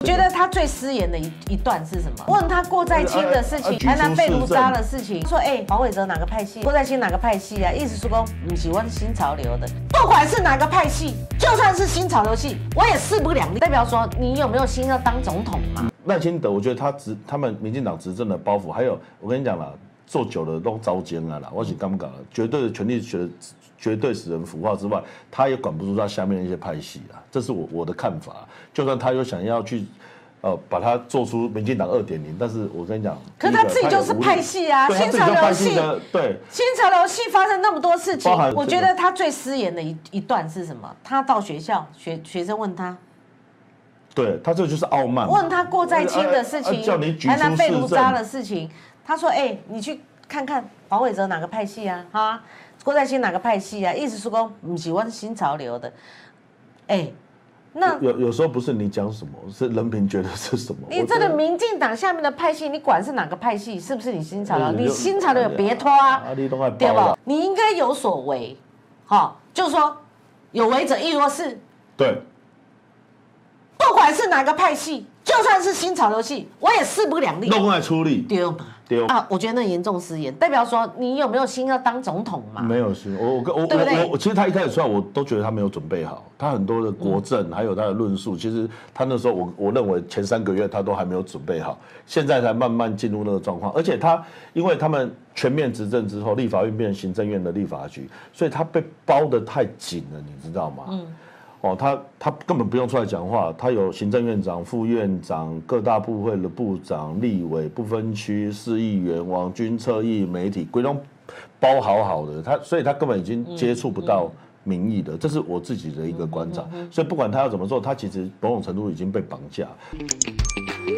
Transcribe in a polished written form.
觉得他最失言的一段是什么？问他郭在清的事情，台南被卢渣的事情，说黄伟哲哪个派系，郭在清哪个派系啊？意思是说不喜欢新潮流的，不管是哪个派系，就算是新潮流系，我也势不两立。代表说你有没有心要当总统嘛？ 赖清德，我觉得他们民进党执政的包袱，还有我跟你讲啦，做久了都糟践了啦，我是敢不敢了？绝对的权力绝对使人腐化之外，他也管不住他下面的一些派系啊，这是我的看法。就算他有想要去，把它做出民进党2.0，但是我跟你讲， 可是他自己就是派系啊，新潮流系， 对， 新潮流系发生那么多事情，我觉得他最失言的一段是什么？他到学校，学生问他。 对他这就是傲慢。 问他郭在清的事情，台南被卢渣的事情，他说：“你去看看黄伟哲哪个派系啊？哈，郭在清哪个派系啊？意思是说不喜欢新潮流的。”那有时候不是你讲什么，是人民觉得是什么。 你这个民进党下面的派系，你管是哪个派系，是不是你新潮流？你新潮流也别拖啊，对吧？你应该有所为，就是说有为者亦若是。 对。 不管是哪个派系，就算是新潮流系，我也势不两立。 弄来出力， 对嘛？我觉得那严重失言，代表说你有没有心要当总统嘛？ 没有心，我其实他一开始出来，我都觉得他没有准备好，他很多的国政还有他的论述，其实他那时候我认为前3个月他都还没有准备好，现在才慢慢进入那个状况，而且因为他们全面执政之后，立法院变成行政院的立法局，所以他被包得太紧了，你知道吗？他根本不用出来讲话，他有行政院长、副院长、各大部会的部长、立委、不分区、市议员、网军、侧翼、媒体，规都包好的，所以他根本已经接触不到民意的，这是我自己的一个观察。所以不管他要怎么做，他其实某种程度已经被绑架。